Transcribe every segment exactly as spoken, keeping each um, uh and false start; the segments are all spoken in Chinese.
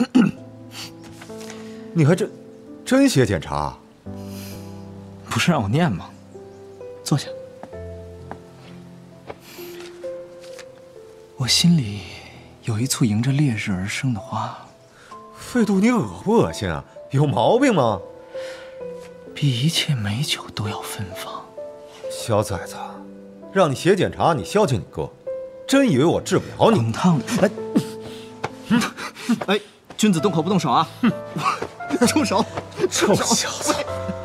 你还真真写检查？ 不是让我念吗？坐下。我心里有一簇迎着烈日而生的花。 费度，你恶不恶心啊？有毛病吗？ 比一切美酒都要芬芳。 小崽子，让你写检查，你消停你哥，真以为我治不了你？ 滚烫！哎，哎，君子动口不动手啊！住手！ 臭小子！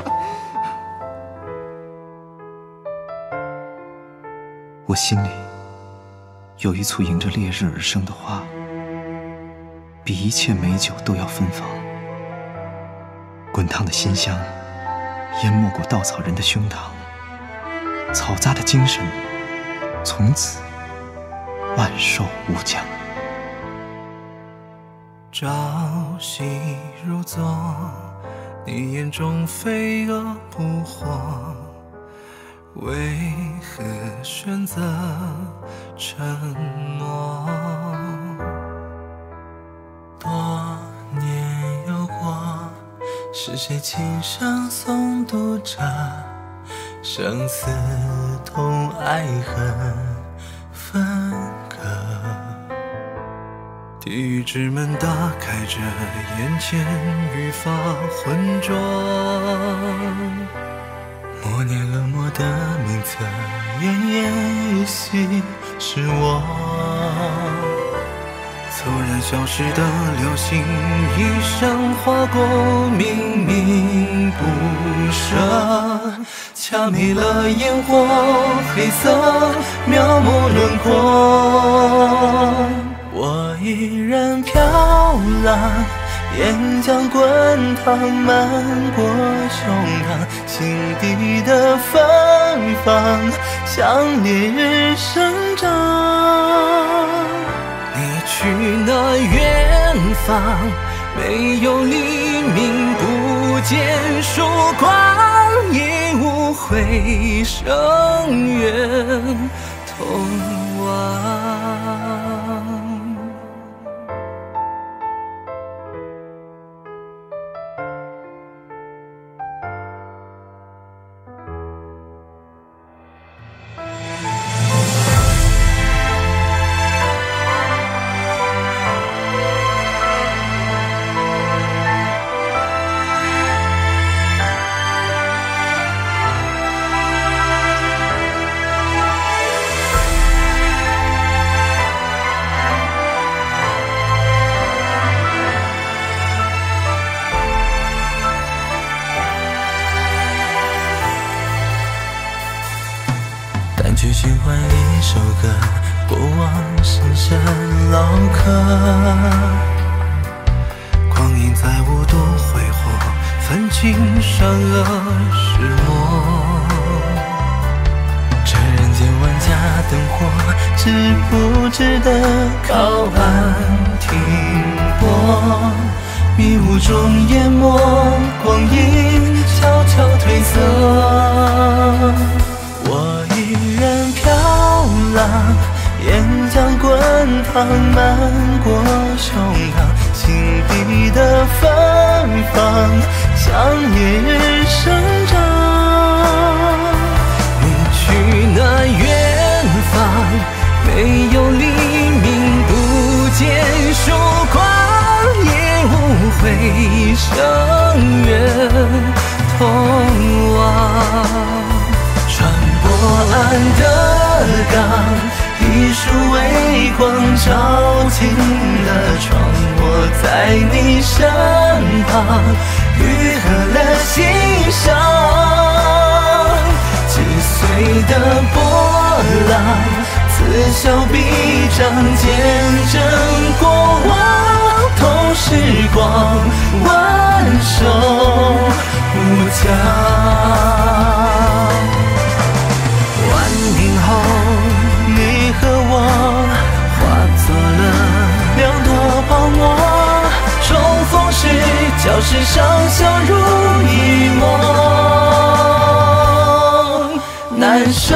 我心里有一簇迎着烈日而生的花，比一切美酒都要芬芳。滚烫的馨香淹没过稻草人的胸膛，草杂的精神从此万寿无疆。 朝夕如昨，你眼中飞蛾扑火，为何选择沉默？多年有过，是谁轻声诵读着生死同爱恨分割？地狱之门打开着，眼前愈发浑浊。默念冷漠的名册，奄奄一息是我。猝然消失的流星，一生划过，明明不舍，掐灭了烟火，黑色描摹轮廓。我依然飘浪，岩浆滚烫漫过胸膛，心底的芬芳像烈日生长。你去那远方，没有黎明，不见曙光，也无悔生远同往。去循环一首歌，过往深深烙刻，光阴在无度挥霍，焚尽善恶始末。这人间万家灯火，值不值得靠岸停泊？迷雾中淹没，光阴悄悄褪色。我依然飘浪，岩浆滚烫漫过胸膛，心底的芬芳像烈日生长。你去那远方，没有黎明，不见曙光，也无悔生远同往。破岸的港，一束微光照进了窗，我在你身旁，愈合了心伤。击碎的波浪，此消彼长，见证过往，同时光，万寿无疆。年后，你和我化作了两朵泡沫，重逢时，交织上相濡以沫。难舍，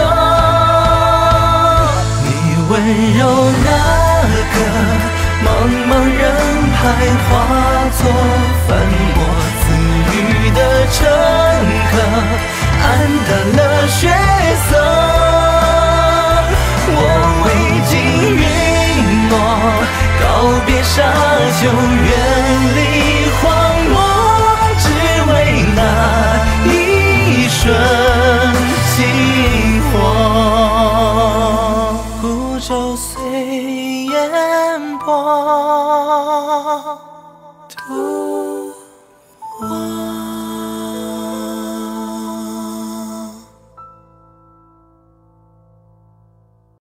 你温柔那个茫茫人海，化错翻我赐予的乘客，黯淡了血色。我未经陨落，告别沙丘，远离荒漠，只为那一瞬星火。孤舟随烟波，途